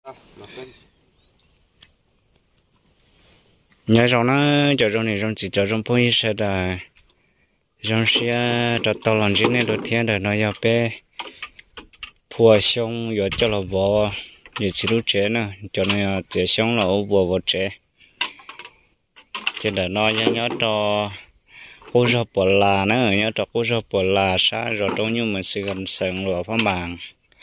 nhớ rằng nó cho trong này trong chỉ cho trong phong sẽ là trong xe cho tao làm gì này đầu tiên là nó要bé phua xong rồi cho là bò rồi chỉ lúc trẻ nè cho nó trẻ xong là bò trẻ cho là nó nhớ cho cô cho bò là nữa nhớ cho cô cho bò là sao rồi trong như mình sẽ gần sừng rồi phong bằng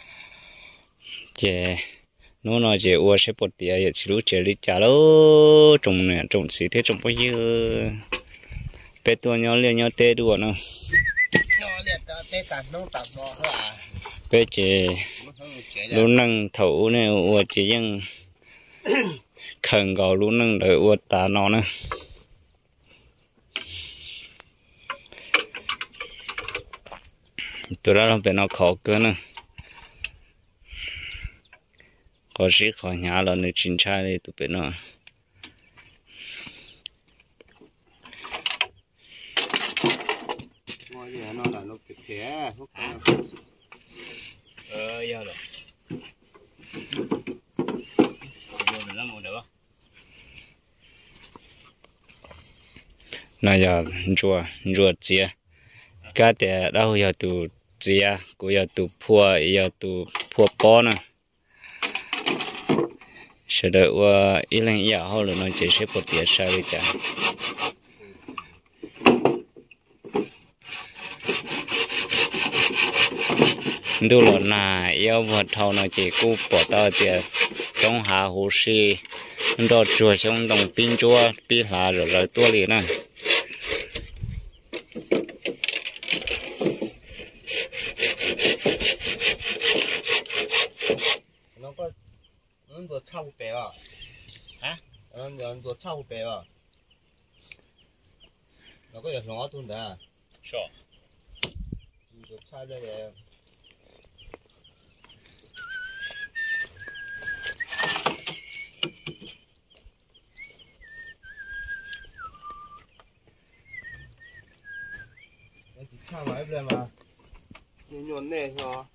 trẻ nó nói trẻ uo sẽ bột tiệt rồi chỉ lúc trẻ đi trả lô trồng này trồng xí thế trồng bao nhiêu bé tua nhau liền nhau tê đùa nữa bé trẻ lúc năng thấu này uo chỉ nhưng khẩn cầu lúc năng đợi uo tà nó nữa tụi đó là bé nó khó cơ nữa có sĩ khó nhá là nơi chín trai này tụi bé nó nó là nó kịp thế giờ rồi nãy giờ rùa chia cá để đâu giờ tụ chia cũng giờ tụ phua bó nè sau đó ít lần ít hồi rồi nó chỉ sẽ bột tiệt sao vậy cha đôi lúc này yêu vật thầu nó chỉ cú bỏ tao tiệt trong hạ hồ si đó chùa trong đồng pin chùa pin là rồi tua liền nè nó vừa trâu bé à hả nó vừa trâu bé à nó có việc nó tuôn đấy sao vừa trâu đây này nó chỉ trâu lại đây mà nhon này thôi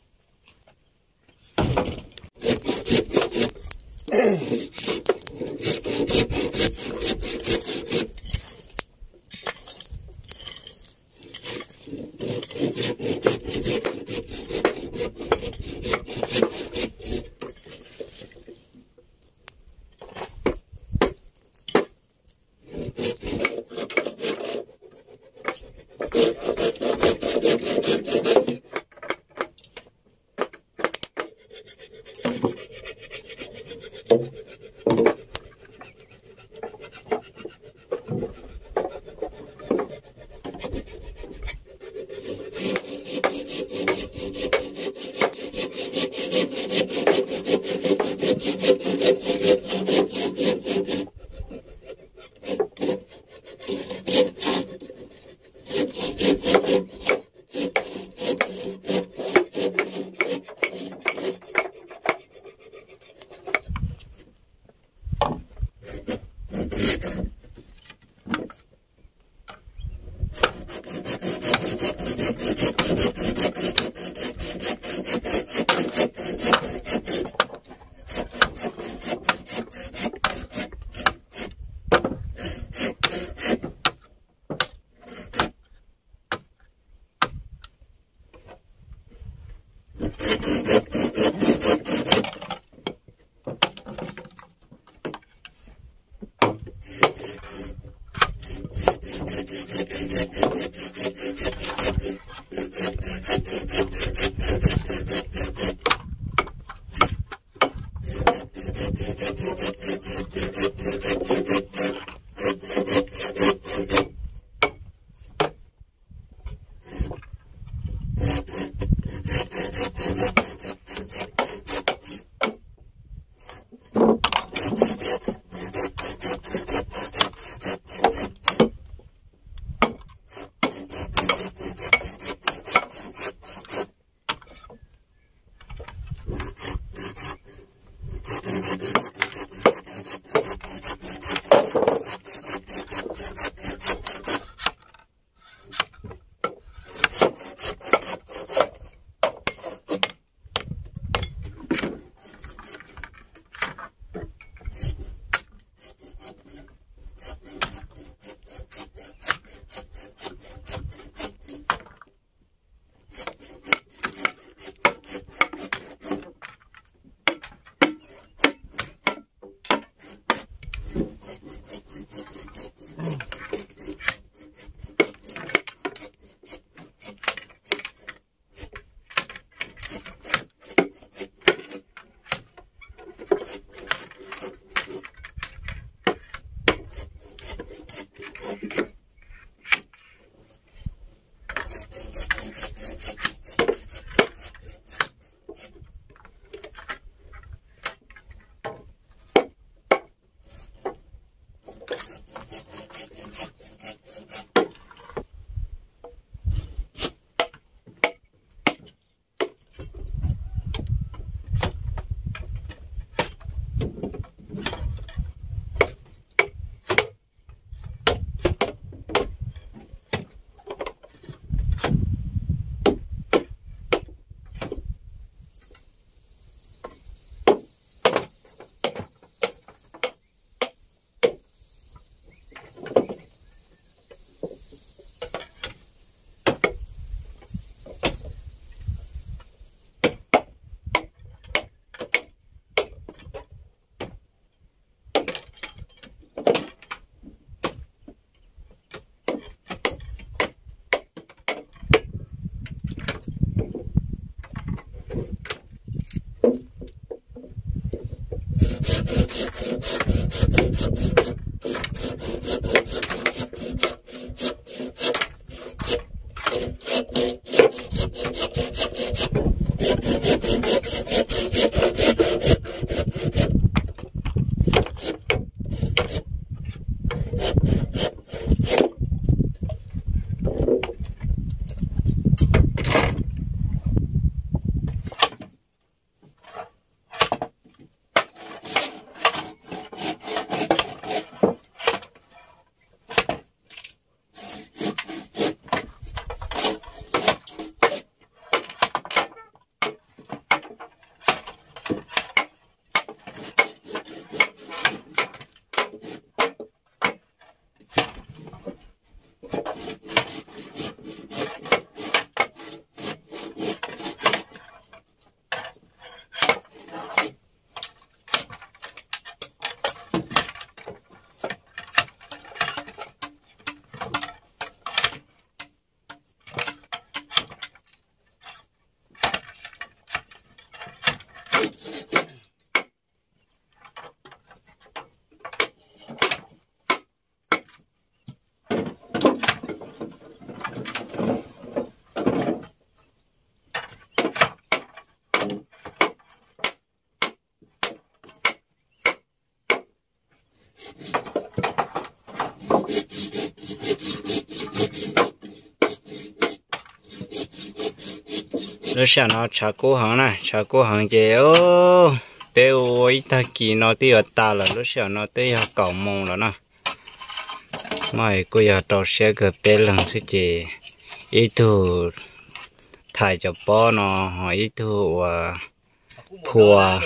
lúc sáng nó chả cố hàng này chả cố hàng gì ô bé ơi ta kỳ nó tí ở ta là lúc sáng nó tí ở cầu mông rồi nè mày cô giờ tàu xe cái bé lần xí chị ít thu thải cho bó nó hỏi ít thu phùa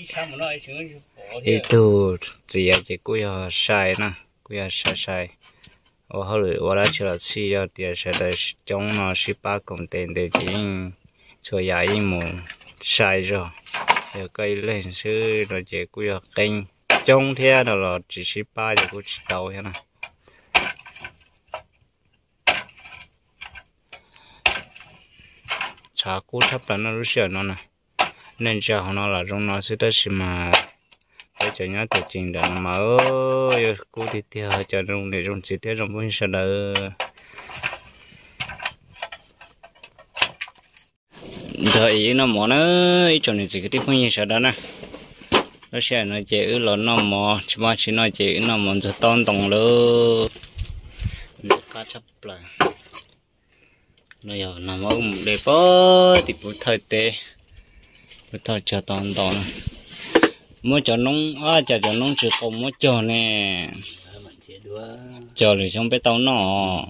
ít thu gì à chị cô giờ sai nè cô giờ sai và họ lựa và đã chỉ là chỉ cho tiền sẽ để trong nó sẽ ba công tiền để chỉ cho giải mù sai rồi giờ cây lên sư rồi chị cô giờ kênh trong thế là chỉ sẽ ba giờ cô chỉ đầu thế này chả cố chấp là nó lúc xưa nó này nên cho nó là trong nó sẽ tới mà để cho nhớ tự trình để nó mở cố đi theo cho trong để trong chỉ theo trong bốn sao đỡ đợi nó mỏ nó cho nên chỉ cái tiếp phong như sao đó nè nó sẽ nó chỉ ở lò nó mỏ chỉ nó chỉ nó mỏ cho tôn tổng luôn cá chấp là nó giờ nằm ở một đề bó thì bữa thời tệ bữa thời chờ toàn mua cho nông chờ cho nông chỉ còn mua cho nè chờ rồi xong bé tao nó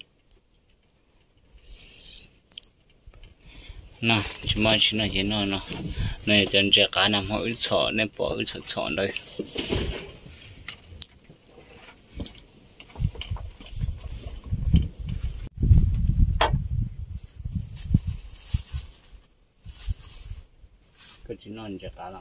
nè chúng ta chỉ là gì nó này chân trẻ cá nằm họ ít sọ nên bỏ ít sọ đây cái chỉ non trẻ cá lắm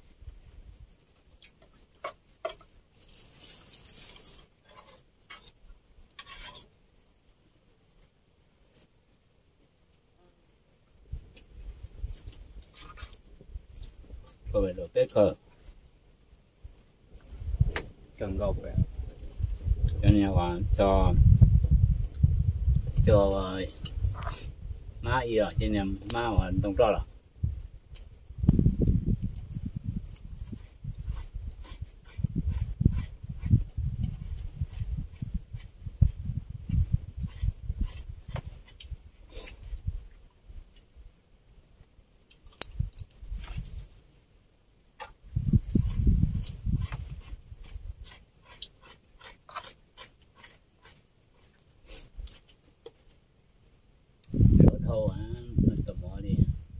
rồi đồ tết cờ cần gọc vậy cho nhà bạn cho má y ở trên nhà má ở đông trọ là thâu á mình tầm mỏ đi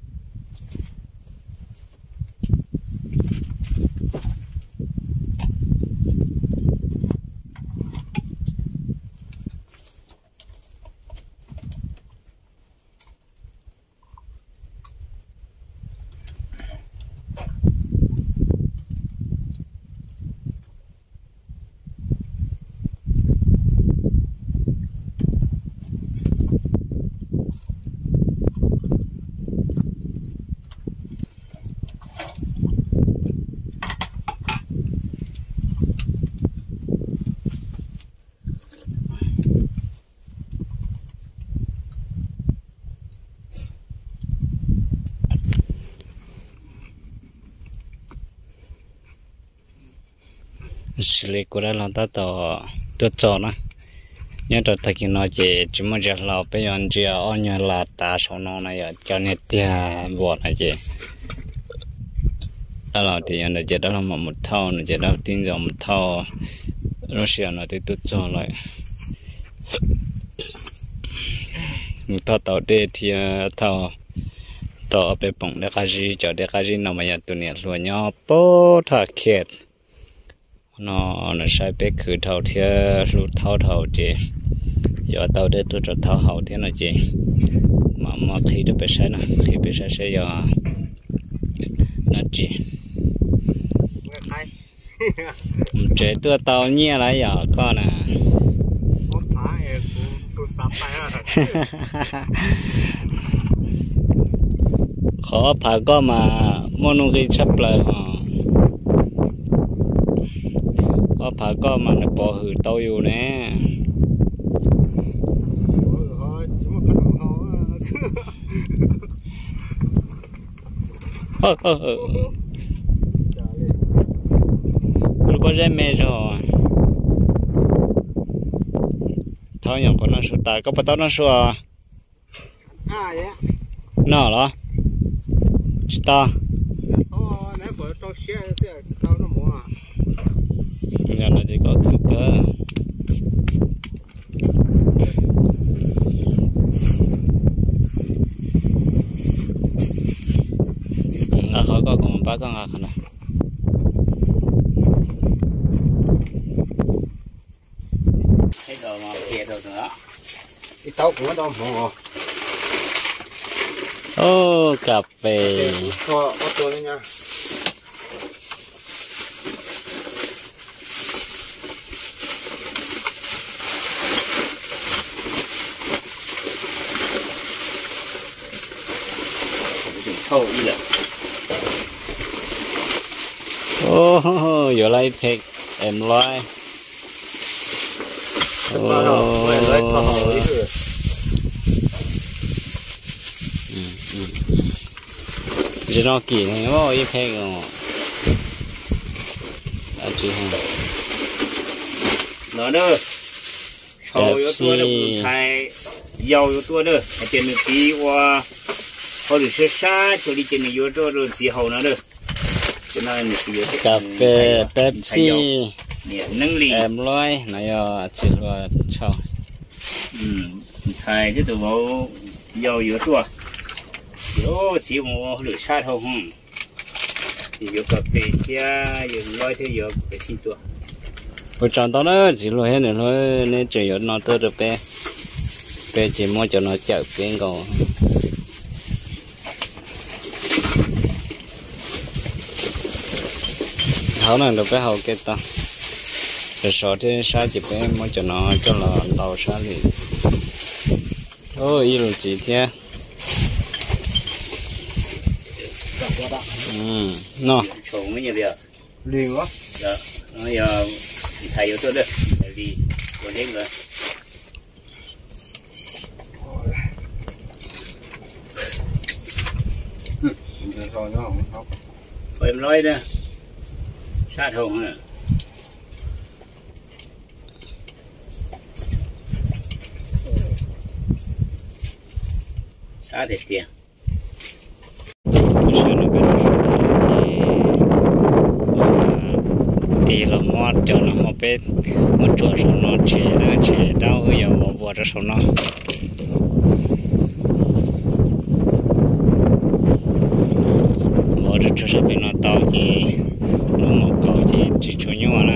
xử lý của nó là ta tỏ cho nó nhớ cho thằng kia nó chỉ muốn giờ lao bây giờ chỉ ở nhà là ta sau nó này cho nên tia bọt này chị đó là thì nó chỉ đó là một thau nó chỉ đó tin rằng một thau nó sẽ nó thì tốt cho lại một thau tàu đê thì thau tàu bé bông để cái gì cho để cái gì nó mà tụi này luôn nhau bố thà kiệt nó sai bé khử thầu thì lúc thầu chị giờ tàu để tôi cho thầu hậu thế này chị mà khi được bé sai nè khi bé sai sẽ giờ nó chị trẻ tôi tàu nhẹ lại giờ con nè khó phá có mà mua nông khi sắp lại phá có mà nó bỏ hử tao yêu nè lúc bao giờ mẹ rồi thao nhộng của nó số tài có bắt tao nó số à nó đó chỉ to nãy vừa cho xe thì tao nó mua giờ nó chỉ có cứ cơ là khó có cùng bác con à này cái đồ mà kia đồ nữa cái tao cũng có đâu mua ô cà phê có tôi nha thâu đi lại ô giờ lại phê em loay chỉ nó kỳ này nó ít phê rồi đã chỉ hàng nó nữa sau yếu tố là sai giàu yếu tố nữa hay tiền được tí qua họ được sẽ xa cho đi trên yếu tố rồi chỉ hậu nó được cho nên là cái cà phê Pepsi nâng ly em loay này chỉ là chào sai chứ tụi bảo giàu yếu tố yếu chỉ một được xa thôi không thì yếu cà phê kia yếu loay thì yếu cái gì tụi tôi chọn đó đó chỉ là hết này thôi nên chỉ có nó tới được bé bé chỉ muốn cho nó chạy bên cầu hậu này được bé hậu cái ta rồi sau thì sai chỉ bé muốn cho nó cho là đầu sai liền ôi yêu chỉ thế nó trồng mấy nhiều việc liền quá đó nó giờ thầy yếu tố được đi còn đến nữa rồi nó không em nói đó sát hồng hả sát thì tiền thì là mót cho nó một bên một chỗ số nó chỉ đau giờ một vợ cho số nó vợ cho số bên nó tàu chỉ nó một cầu chỉ cho nhau là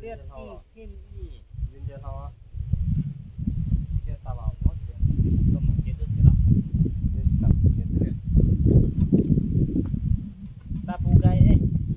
Liên Liên thao á. Liên tao bảo có chuyện. Có mà chuyện được đó. Liên tao chuyện được. Ta phụ gai ấy.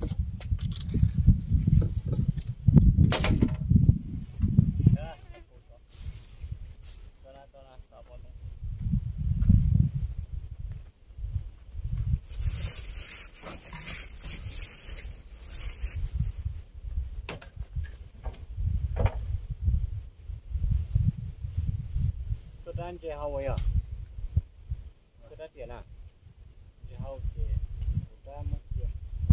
Đang chơi hậu vậy à? Tôi đã tiền à? Chơi hậu thì tôi đã mất tiền.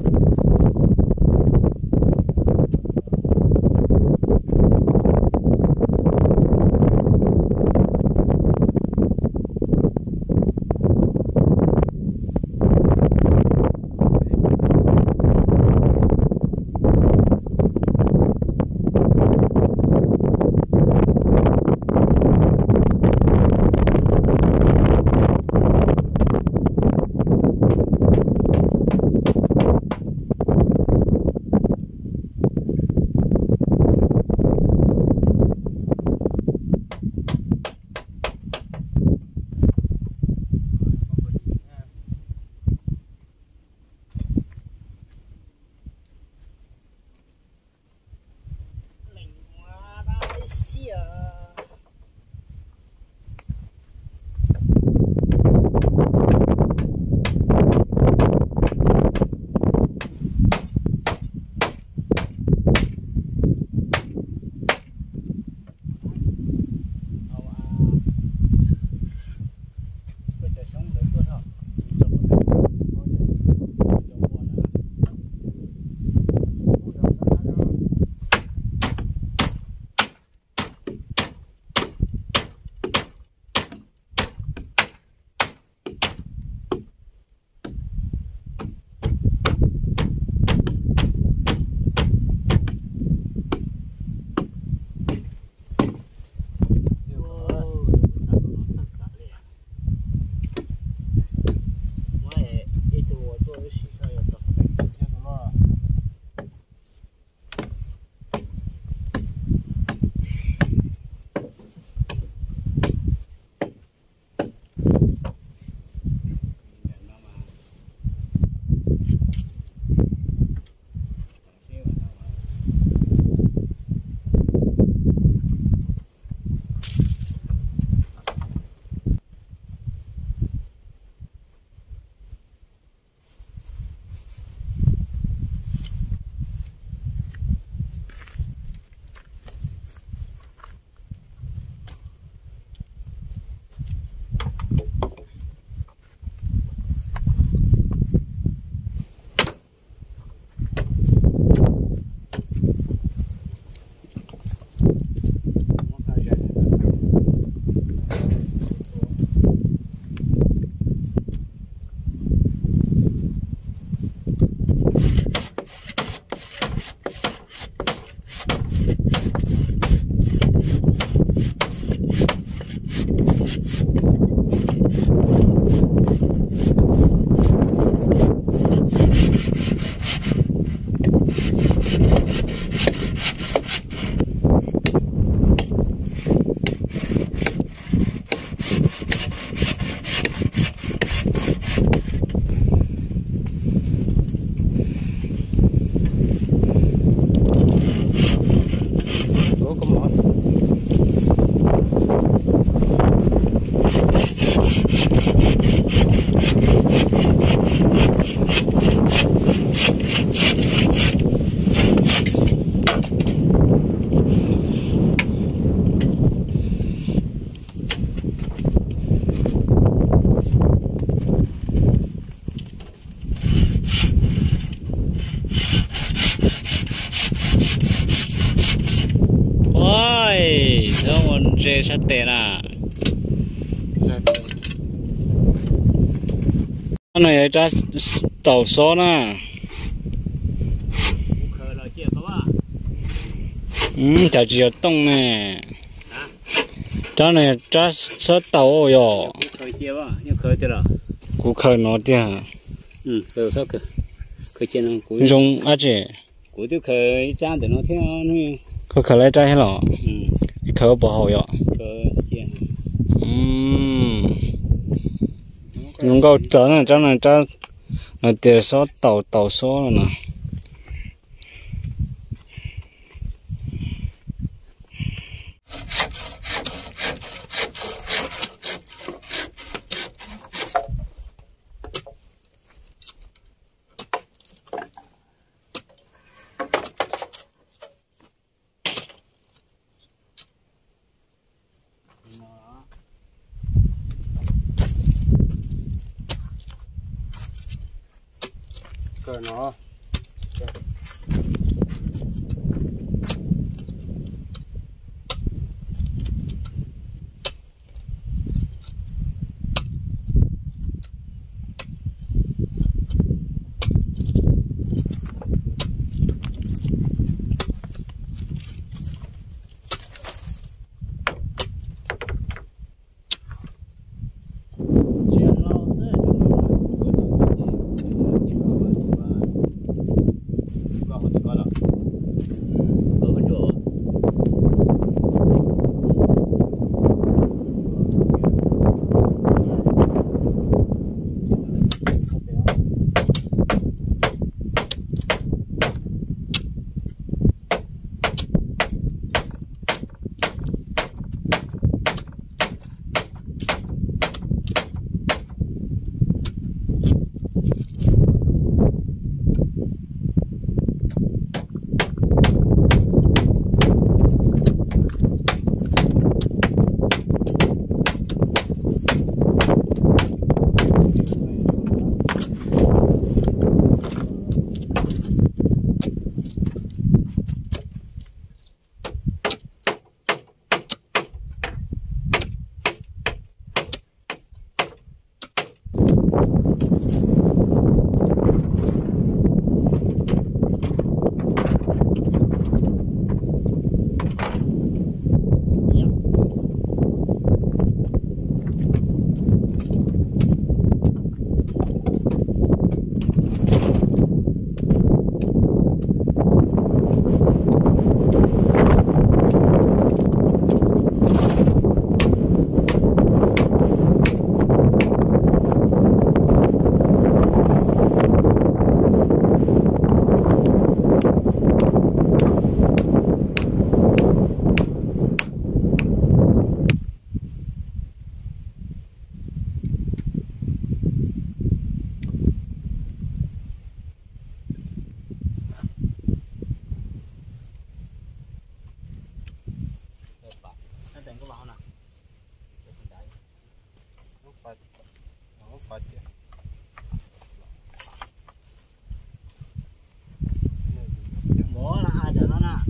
dê sát tệ à cái này ra tàu số nè chả chỉ tông nè cái này ra số tàu rồi cú khơi nó đi à khơi sao cơ khơi trên nó cú dùng á chị cú tôi khởi trang để nó theo nó có khởi lại trái hay lọ ừ khởi bỏ hậu vậy khởi chia nhưng có trở này cho là tiền số tàu số rồi nè cờ nó bỏ là ai cho nó nè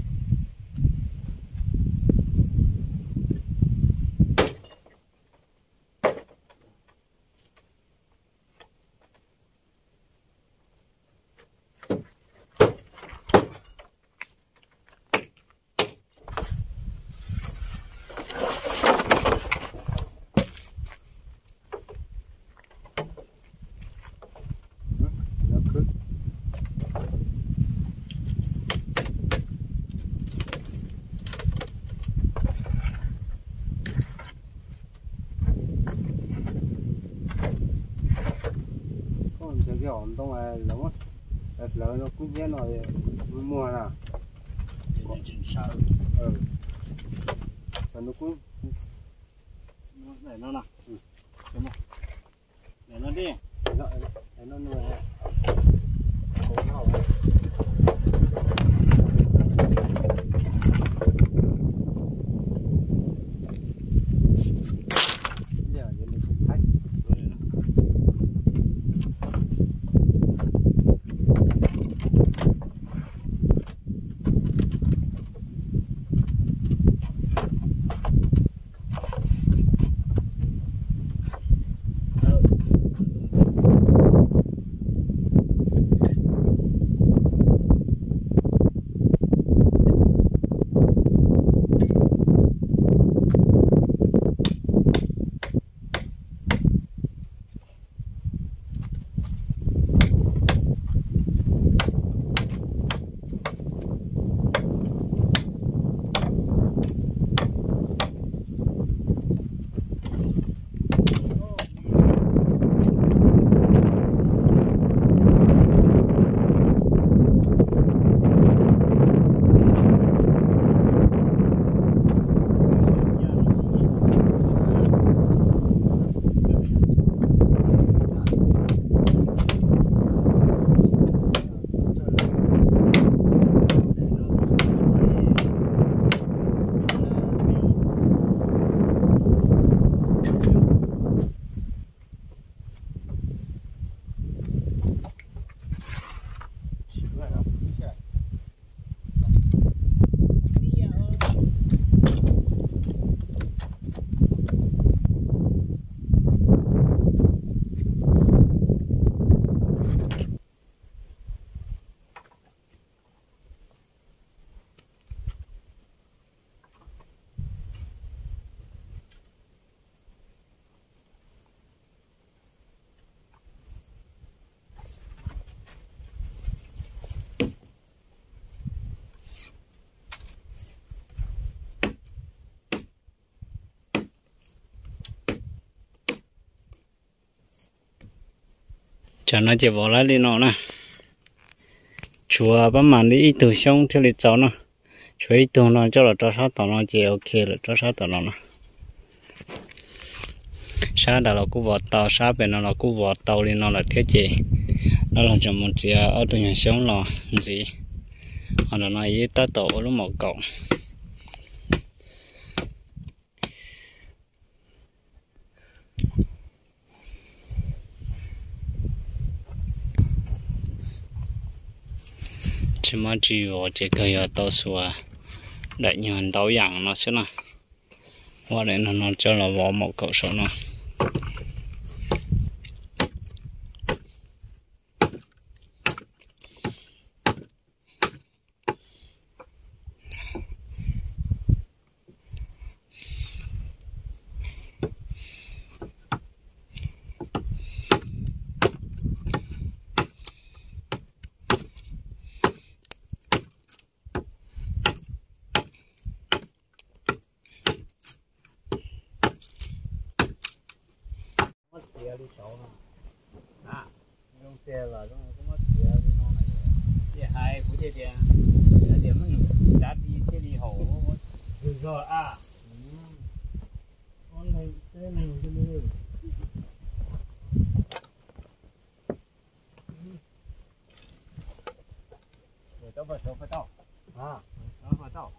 cái ổn tông này lắm á, lớn nó cũng biết rồi mua nào, sao nó cũng để nó nè để nó đi để nó nuôi cho nó chỉ bỏ lại đi nó nè chùa bấm màn đi ít từ xong theo lịch cháu nó chùa ít từ nó cho là cho sát tao nó chỉ ok là cho sát tao nó sát đó là cú vọt tàu sát bên nó là cú vọt tàu đi nó là thiết gì đó là cho một chị ở từ nhà sống là gì họ là nói với ta tổ lúc một cậu chỉ mà chỉ vào chỉ cái tàu xua đại nhân tàu dạng nó sẽ là qua đây nó cho là vào một cậu số nó đi sổ nè用xe là nó có mất xe đi nó này vậy hai phút chơi tiền để mình đã đi xe đi hồ được rồi con này xe này cái này để tao phải tao nó phải tao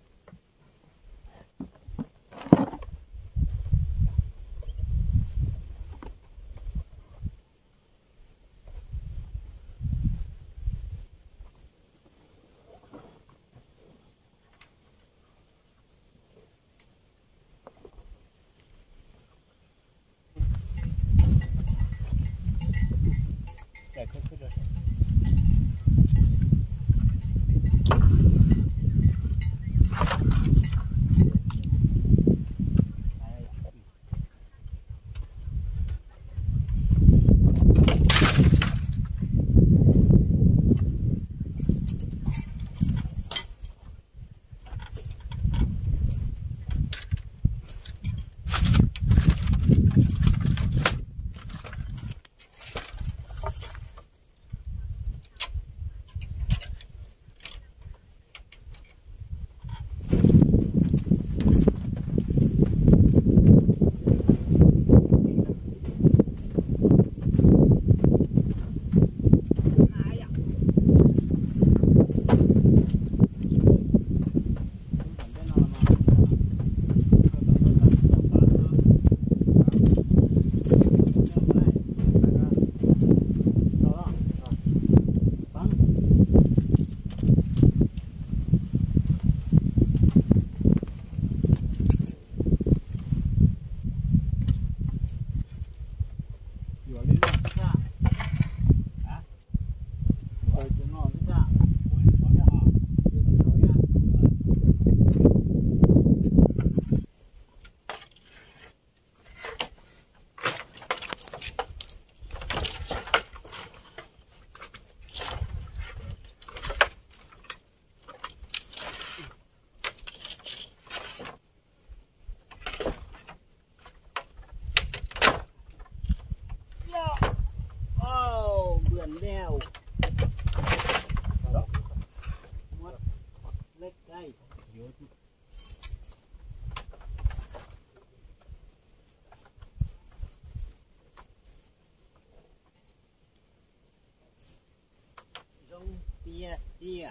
tia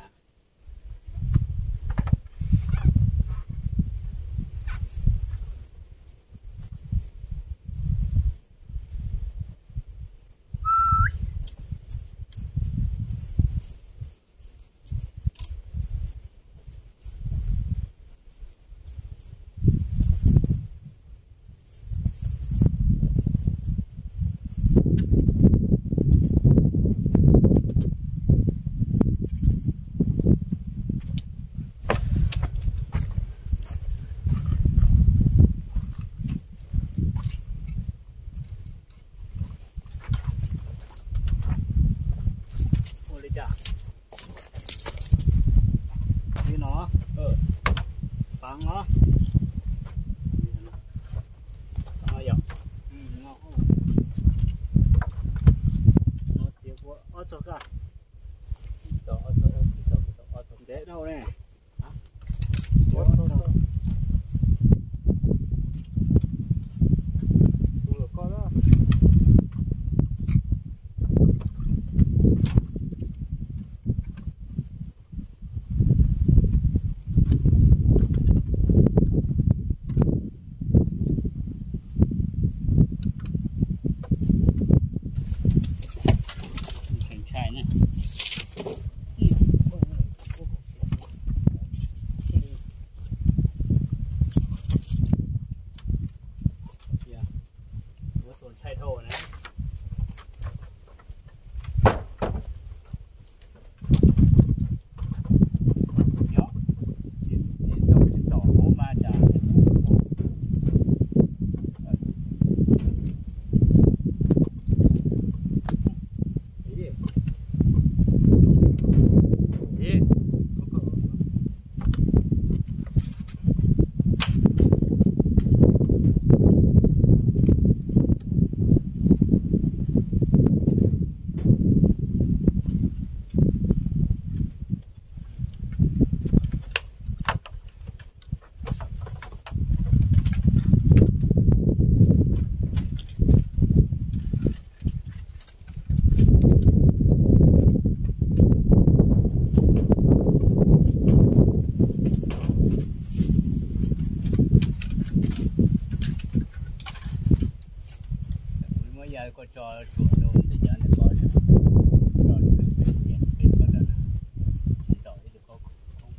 có cho chuột đâu bây giờ này có cho được cái tiền cái có đó chỉ đợi được có không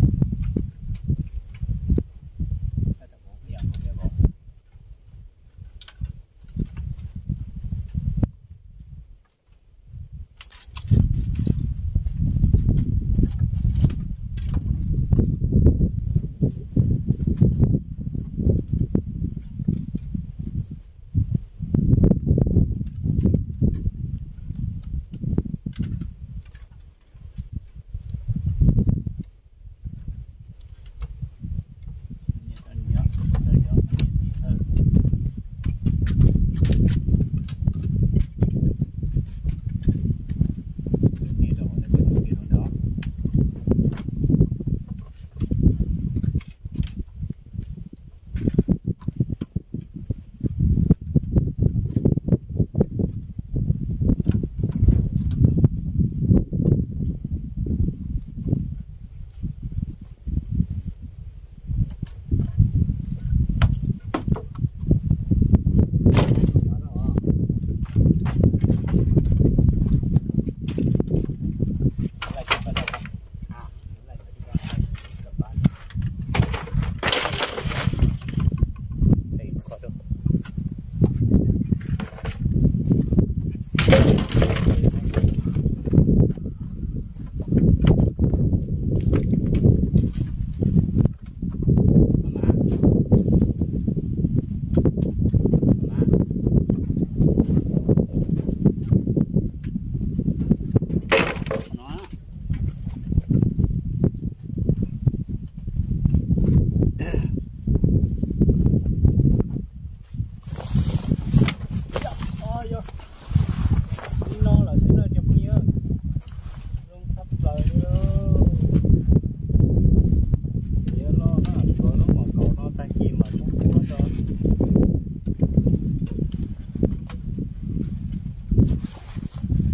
cái đó cũng bây giờ cũng cái bộ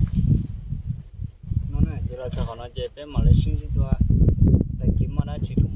cho họ nói chuyện với mà lấy sinh cho tại kiếm mà đã chỉ cũng